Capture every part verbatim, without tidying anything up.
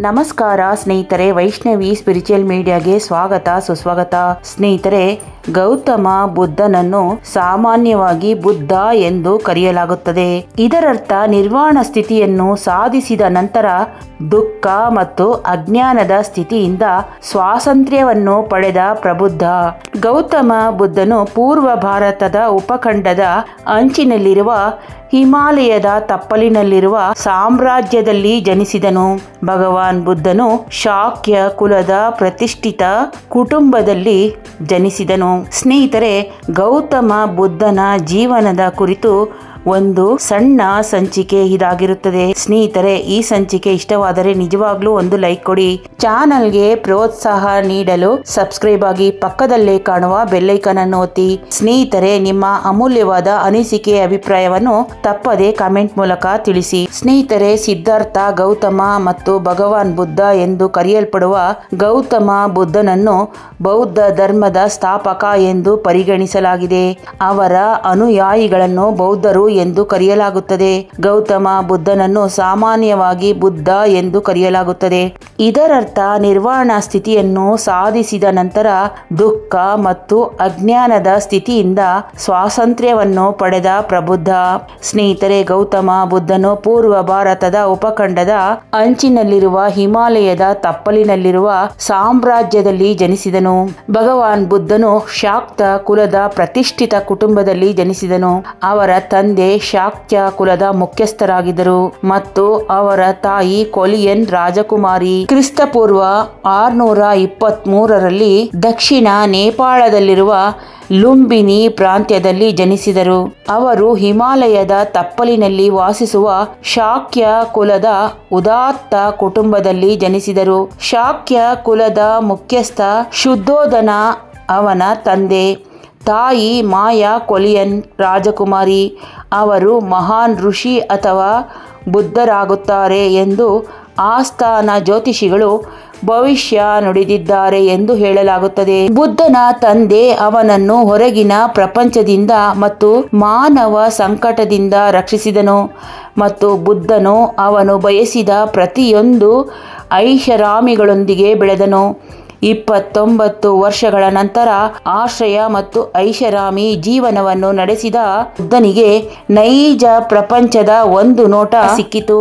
ನಮಸ್ಕಾರ ಸ್ನೇಹಿತರೆ, ವೈಷ್ಣವಿ ಸ್ಪಿರಿಚುವಲ್ ಮೀಡಿಯಾಗೆ ಸ್ವಾಗತ ಸುಸ್ವಾಗತ. ಸ್ನೇಹಿತರೆ, ಗೌತಮ ಬುದ್ಧನನ್ನು ಸಾಮಾನ್ಯವಾಗಿ ಬುದ್ಧ ಎಂದು ಕರೆಯಲಾಗುತ್ತದೆ. ಇದರರ್ಥ ನಿರ್ವಾಣ ಸ್ಥಿತಿಯನ್ನು ಸಾಧಿಸಿದ ನಂತರ ದುಃಖ ಮತ್ತು ಅಜ್ಞಾನದ ಸ್ಥಿತಿಯಿಂದ ಸ್ವಾತಂತ್ರ್ಯವನ್ನು ಪಡೆದ ಪ್ರಬುದ್ಧ. ಗೌತಮ ಬುದ್ಧನು ಪೂರ್ವ ಭಾರತದ ಉಪಖಂಡದ ಅಂಚಿನಲ್ಲಿರುವ ಹಿಮಾಲಯದ ತಪ್ಪಲಿನಲ್ಲಿರುವ ಸಾಮ್ರಾಜ್ಯದಲ್ಲಿ ಜನಿಸಿದನು. ಭಗವಾನ್ ಬುದ್ಧನು ಶಾಕ್ಯ ಕುಲದ ಪ್ರತಿಷ್ಠಿತ ಕುಟುಂಬದಲ್ಲಿ ಜನಿಸಿದನು. ಸ್ನೇಹಿತರೆ, ಗೌತಮ ಬುದ್ಧನ ಜೀವನದ ಕುರಿತು ಒಂದು ಸಣ್ಣ ಸಂಚಿಕೆ ಇದಾಗಿರುತ್ತದೆ. ಸ್ನೇಹಿತರೆ, ಈ ಸಂಚಿಕೆ ಇಷ್ಟವಾದರೆ ನಿಜವಾಗ್ಲೂ ಒಂದು ಲೈಕ್ ಕೊಡಿ. ಚಾನಲ್ಗೆ ಪ್ರೋತ್ಸಾಹ ನೀಡಲು ಸಬ್ಸ್ಕ್ರೈಬ್ ಆಗಿ, ಪಕ್ಕದಲ್ಲೇ ಕಾಣುವ ಬೆಲ್ಲೈಕನ್ ಅನ್ನು ಒತ್ತಿ. ಸ್ನೇಹಿತರೆ, ನಿಮ್ಮ ಅಮೂಲ್ಯವಾದ ಅನಿಸಿಕೆ ಅಭಿಪ್ರಾಯವನ್ನು ತಪ್ಪದೆ ಕಾಮೆಂಟ್ ಮೂಲಕ ತಿಳಿಸಿ. ಸ್ನೇಹಿತರೆ, ಸಿದ್ಧಾರ್ಥ ಗೌತಮ ಮತ್ತು ಭಗವಾನ್ ಬುದ್ಧ ಎಂದು ಕರೆಯಲ್ಪಡುವ ಗೌತಮ ಬುದ್ಧನನ್ನು ಬೌದ್ಧ ಧರ್ಮದ ಸ್ಥಾಪಕ ಎಂದು ಪರಿಗಣಿಸಲಾಗಿದೆ. ಅವರ ಅನುಯಾಯಿಗಳನ್ನು ಬೌದ್ಧರು ಎಂದು ಕರೆಯಲಾಗುತ್ತದೆ. ಗೌತಮ ಬುದ್ಧನನ್ನು ಸಾಮಾನ್ಯವಾಗಿ ಬುದ್ಧ ಎಂದು ಕರೆಯಲಾಗುತ್ತದೆ. ಇದರರ್ಥ ನಿರ್ವಾಣ ಸ್ಥಿತಿಯನ್ನು ಸಾಧಿಸಿದ ನಂತರ ದುಃಖ ಮತ್ತು ಅಜ್ಞಾನದ ಸ್ಥಿತಿಯಿಂದ ಸ್ವಾತಂತ್ರ್ಯವನ್ನು ಪಡೆದ ಪ್ರಬುದ್ಧ. ಸ್ನೇಹಿತರೆ, ಗೌತಮ ಬುದ್ಧನು ಪೂರ್ವ ಭಾರತದ ಉಪಖಂಡದ ಅಂಚಿನಲ್ಲಿರುವ ಹಿಮಾಲಯದ ತಪ್ಪಲಿನಲ್ಲಿರುವ ಸಾಮ್ರಾಜ್ಯದಲ್ಲಿ ಜನಿಸಿದನು. ಭಗವಾನ್ ಬುದ್ಧನು ಶಾಕ್ತ ಕುಲದ ಪ್ರತಿಷ್ಠಿತ ಕುಟುಂಬದಲ್ಲಿ ಜನಿಸಿದನು. ಅವರ ತಂದೆ ಶಾಕ್ಯ ಕುಲದ ಮುಖ್ಯಸ್ಥರಾಗಿದ್ದರು ಮತ್ತು ಅವರ ತಾಯಿ ಕೊಲಿಯನ್ ರಾಜಕುಮಾರಿ. ಕ್ರಿಸ್ತಪೂರ್ವ ಆರ್ನೂರ ಇಪ್ಪತ್ತ್ ಮೂರರಲ್ಲಿ ದಕ್ಷಿಣ ನೇಪಾಳದಲ್ಲಿರುವ ಲುಂಬಿನಿ ಪ್ರಾಂತ್ಯದಲ್ಲಿ ಜನಿಸಿದರು. ಅವರು ಹಿಮಾಲಯದ ತಪ್ಪಲಿನಲ್ಲಿ ವಾಸಿಸುವ ಶಾಕ್ಯ ಕುಲದ ಉದಾತ್ತ ಕುಟುಂಬದಲ್ಲಿ ಜನಿಸಿದರು. ಶಾಕ್ಯ ಕುಲದ ಮುಖ್ಯಸ್ಥ ಶುದ್ಧೋಧನ ಅವನ ತಂದೆ. ತಾಯಿ ಮಾಯಾ ಕೊಲಿಯನ್ ರಾಜಕುಮಾರಿ. ಅವರು ಮಹಾನ್ ಋಷಿ ಅಥವಾ ಬುದ್ಧರಾಗುತ್ತಾರೆ ಎಂದು ಆಸ್ಥಾನ ಜ್ಯೋತಿಷಿಗಳು ಭವಿಷ್ಯ ನುಡಿದಿದ್ದಾರೆ ಎಂದು ಹೇಳಲಾಗುತ್ತದೆ. ಬುದ್ಧನ ತಂದೆ ಅವನನ್ನು ಹೊರಗಿನ ಪ್ರಪಂಚದಿಂದ ಮತ್ತು ಮಾನವ ಸಂಕಟದಿಂದ ರಕ್ಷಿಸಿದನು ಮತ್ತು ಬುದ್ಧನು ಅವನು ಬಯಸಿದ ಪ್ರತಿಯೊಂದು ಐಷಾರಾಮಿಗಳೊಂದಿಗೆ ಬೆಳೆದನು. ಇಪ್ಪತ್ತೊಂಬತ್ತು ವರ್ಷಗಳ ನಂತರ ಆಶ್ರಯ ಮತ್ತು ಐಷಾರಾಮಿ ಜೀವನವನ್ನು ನಡೆಸಿದ ಬುದ್ಧನಿಗೆ ನೈಜ ಪ್ರಪಂಚದ ಒಂದು ನೋಟ ಸಿಕ್ಕಿತು.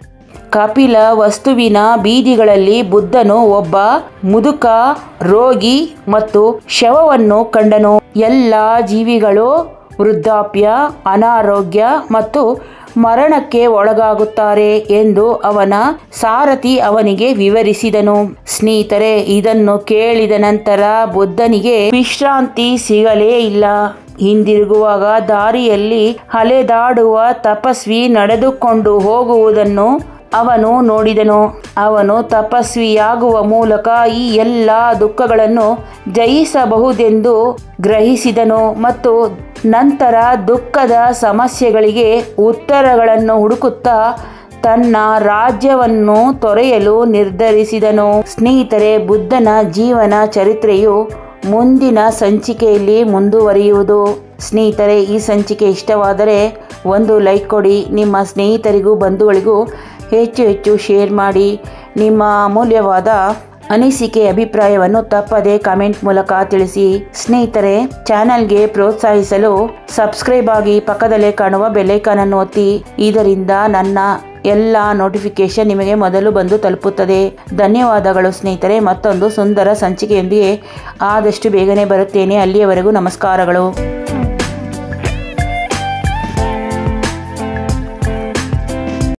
ಕಪಿಲ ವಸ್ತುವಿನ ಬೀದಿಗಳಲ್ಲಿ ಬುದ್ಧನು ಒಬ್ಬ ಮುದುಕ, ರೋಗಿ ಮತ್ತು ಶವವನ್ನು ಕಂಡನು. ಎಲ್ಲ ಜೀವಿಗಳು ವೃದ್ಧಾಪ್ಯ, ಅನಾರೋಗ್ಯ ಮತ್ತು ಮರಣಕ್ಕೆ ಒಳಗಾಗುತ್ತಾರೆ ಎಂದು ಅವನ ಸಾರಥಿ ಅವನಿಗೆ ವಿವರಿಸಿದನು. ಸ್ನೇಹಿತರೆ, ಇದನ್ನು ಕೇಳಿದ ನಂತರ ಬುದ್ಧನಿಗೆ ವಿಶ್ರಾಂತಿ ಸಿಗಲೇ ಇಲ್ಲ. ಹಿಂದಿರುಗುವಾಗ ದಾರಿಯಲ್ಲಿ ಅಲೆದಾಡುವ ತಪಸ್ವಿ ನಡೆದುಕೊಂಡು ಹೋಗುವುದನ್ನು ಅವನು ನೋಡಿದನು. ಅವನು ತಪಸ್ವಿಯಾಗುವ ಮೂಲಕ ಈ ಎಲ್ಲ ದುಃಖಗಳನ್ನು ಜಯಿಸಬಹುದೆಂದು ಗ್ರಹಿಸಿದನು ಮತ್ತು ನಂತರ ದುಃಖದ ಸಮಸ್ಯೆಗಳಿಗೆ ಉತ್ತರಗಳನ್ನು ಹುಡುಕುತ್ತಾ ತನ್ನ ರಾಜ್ಯವನ್ನು ತೊರೆಯಲು ನಿರ್ಧರಿಸಿದನು. ಸ್ನೇಹಿತರೆ, ಬುದ್ಧನ ಜೀವನ ಚರಿತ್ರೆಯು ಮುಂದಿನ ಸಂಚಿಕೆಯಲ್ಲಿ ಮುಂದುವರಿಯುವುದು. ಸ್ನೇಹಿತರೆ, ಈ ಸಂಚಿಕೆ ಇಷ್ಟವಾದರೆ ಒಂದು ಲೈಕ್ ಕೊಡಿ. ನಿಮ್ಮ ಸ್ನೇಹಿತರಿಗೂ ಬಂಧುಗಳಿಗೂ ಹೆಚ್ಚು ಹೆಚ್ಚು ಶೇರ್ ಮಾಡಿ. ನಿಮ್ಮ ಅಮೂಲ್ಯವಾದ ಅನಿಸಿಕೆ ಅಭಿಪ್ರಾಯವನ್ನು ತಪ್ಪದೆ ಕಾಮೆಂಟ್ ಮೂಲಕ ತಿಳಿಸಿ. ಸ್ನೇಹಿತರೆ, ಚಾನಲ್ಗೆ ಪ್ರೋತ್ಸಾಹಿಸಲು ಸಬ್ಸ್ಕ್ರೈಬ್ ಆಗಿ, ಪಕ್ಕದಲ್ಲೇ ಕಾಣುವ ಬೆಲ್ಲೈಕಾನ್ ಅನ್ನು ಒತ್ತಿ. ಇದರಿಂದ ನನ್ನ ಎಲ್ಲ ನೋಟಿಫಿಕೇಶನ್ ನಿಮಗೆ ಮೊದಲು ಬಂದು ತಲುಪುತ್ತದೆ. ಧನ್ಯವಾದಗಳು ಸ್ನೇಹಿತರೆ. ಮತ್ತೊಂದು ಸುಂದರ ಸಂಚಿಕೆಯೊಂದಿಗೆ ಆದಷ್ಟು ಬೇಗನೆ ಬರುತ್ತೇನೆ. ಅಲ್ಲಿಯವರೆಗೂ ನಮಸ್ಕಾರಗಳು.